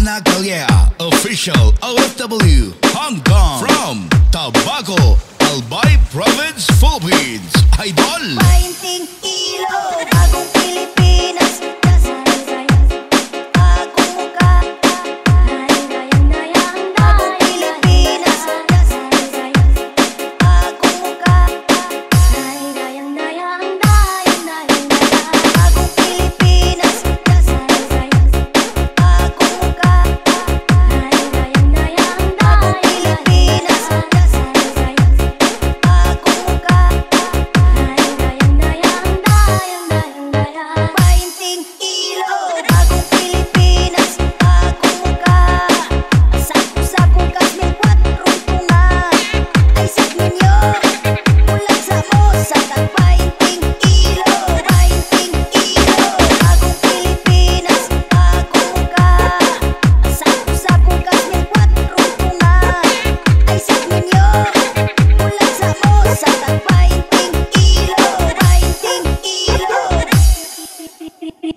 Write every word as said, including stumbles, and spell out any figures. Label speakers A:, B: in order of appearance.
A: Official O F W Hong Kong from Tabaco, Albay Province, Philippines. Idol
B: Painting ilo, bagong Pilipinas. Bagong muka, dayang, dayang, bagong Pilipinas. Bagong muka, dayang, dayang, dayang, dayang, bagong Pilipinas. Bagong muka, dayang, dayang, dayang, bagong Pilipinas. Bagong muka, dayang, dayang, dayang, dayang, painting ilo, bagong Pilipinas. Bagong muka, sapo-sapong kasming kwatrong tunga. Ay sak ninyo, ulat sa mo sa tagpainting ilo. Painting ilo, bagong Pilipinas. Bagong muka, sapo-sapong kasming kwatrong tunga. Ay sak ninyo, ulat sa mo sa tagpainting ilo. Painting ilo.